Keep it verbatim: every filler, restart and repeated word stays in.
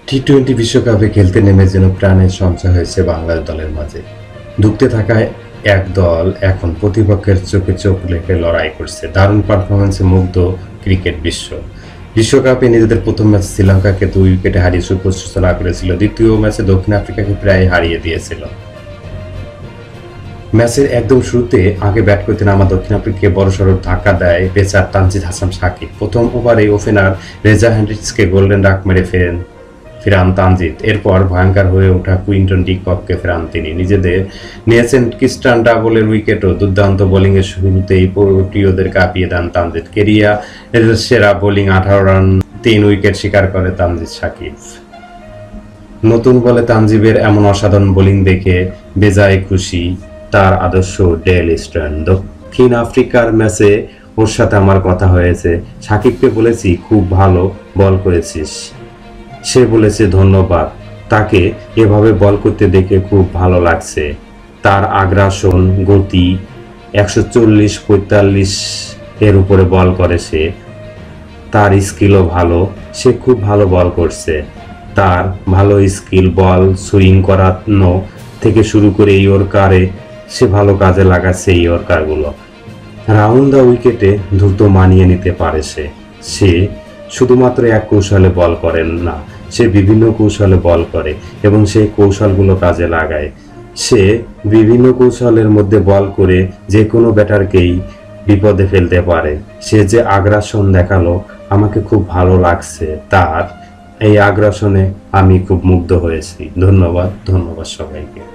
T twenty বিশ্বকাপে খেলতে নেমে যেন প্রাণের সঞ্চার হয়েছে বাংলাদেশ দলের মাঝে। ধুঁকতে থাকায় এক দল এখন প্রতিপক্ষের চোখে চোখ রেখে লড়াই করছে। দারুণ পারফরমেন্সে মুগ্ধ ক্রিকেট বিশ্ব। বিশ্বকাপে নিজেদের প্রথম ম্যাচে শ্রীলঙ্কাকে দুই উইকেটে হারিয়ে সুপার সূচনা করেছিল। দ্বিতীয় ম্যাচে দক্ষিণ আফ্রিকাকে প্রায় হারিয়ে দিয়েছিল। ম্যাচের একদম শুরুতে আগে ব্যাট করতে নামা দক্ষিণ আফ্রিকাকে বড়সড় ধাক্কা দেয় পেসার তানজিদ হাসান সাকিব। প্রথম ওভারে ওপেনার রেজা হেনরিক্সকে গোল্ডেন ডাক মেরে ফেরেন ফেরান তানজিদ। এরপর ভয়ঙ্কর হয়ে ওঠা কুইন্টন ডি কককে ফেরান তিনি। নিজেদের নিয়েছেন ক্রিস্টান ডাবলের উইকেটও। দুর্দান্ত বোলিংয়ের শুরুতেই প্রিয়দের কাঁপিয়ে দেন তানজিদ। কেরিয়ারের সেরা বোলিং আঠারো রান তিন উইকেট শিকার করে তানজিদ সাকিব। নতুন বলে তানজিবের এমন অসাধারণ বোলিং দেখে বেজায় খুশি তার আদর্শ ডেল স্টেন। দক্ষিণ আফ্রিকার ম্যাচে ওর সাথে আমার কথা হয়েছে। সাকিবকে বলেছি খুব ভালো বল করেছিস। সে বলেছে ধন্যবাদ। তাকে এভাবে বল করতে দেখে খুব ভালো লাগছে। তার আগ্রাসন, গতি, একশো চল্লিশ পঁয়তাল্লিশ এর উপরে বল করে সে। তার স্কিলও ভালো। সে খুব ভালো বল করছে। তার ভালো স্কিল, বল সুইং করানো থেকে শুরু করে এই ইয়র্কারে সে ভালো কাজে লাগাচ্ছে এই ইয়র্কারগুলো। রাউন্ড দ্য উইকেটে দ্রুত মানিয়ে নিতে পারে সে। সে শুধুমাত্র এক কৌশলে বল করেন না, সে বিভিন্ন কৌশলে বল করে এবং সেই কৌশলগুলো কাজে লাগায়। সে বিভিন্ন কৌশলের মধ্যে বল করে যে কোনো ব্যাটারকেই বিপদে ফেলতে পারে। সে যে আগ্রাসন দেখালো আমাকে খুব ভালো লাগছে। তার এই আগ্রাসনে আমি খুব মুগ্ধ হয়েছি। ধন্যবাদ, ধন্যবাদ সবাইকে।